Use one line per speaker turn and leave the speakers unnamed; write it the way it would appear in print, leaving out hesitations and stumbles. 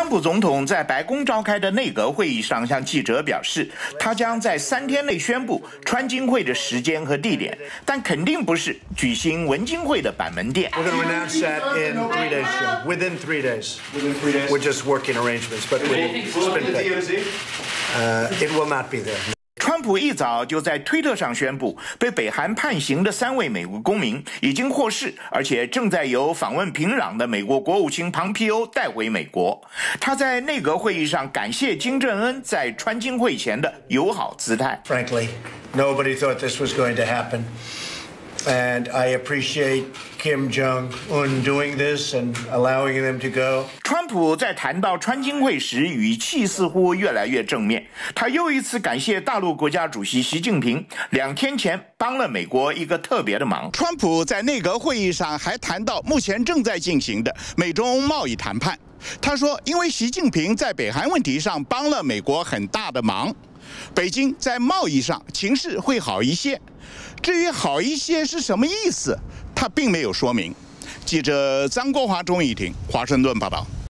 川普总统在白宫召开的内阁会议上向记者表示，他将在3天内宣布川金会的时间和地点，但肯定不是举行文金会的板门店。
We're going to announce that in 3 days, Jim. Within 3 days.
Within 3 days.
We're just working arrangements, but it will not be there.
川普一早就在推特上宣布，被北韩判刑的3位美国公民已经获释，而且正在由访问平壤的美国国务卿庞皮欧带回美国。他在内阁会议上感谢金正恩在川金会前的友好姿态。
Frankly, nobody thought this was going to happen. And I appreciate Kim Jong-un doing this and allowing them to go.
川普在谈到川金会时，语气似乎越来越正面。他又一次感谢大陆国家主席习近平2天前帮了美国一个特别的忙。川普在内阁会议上还谈到目前正在进行的美中贸易谈判。他说，因为习近平在北韩问题上帮了美国很大的忙，北京在贸易上情势会好一些。 至于好一些是什么意思，他并没有说明。记者张国华、钟义婷，华盛顿报道。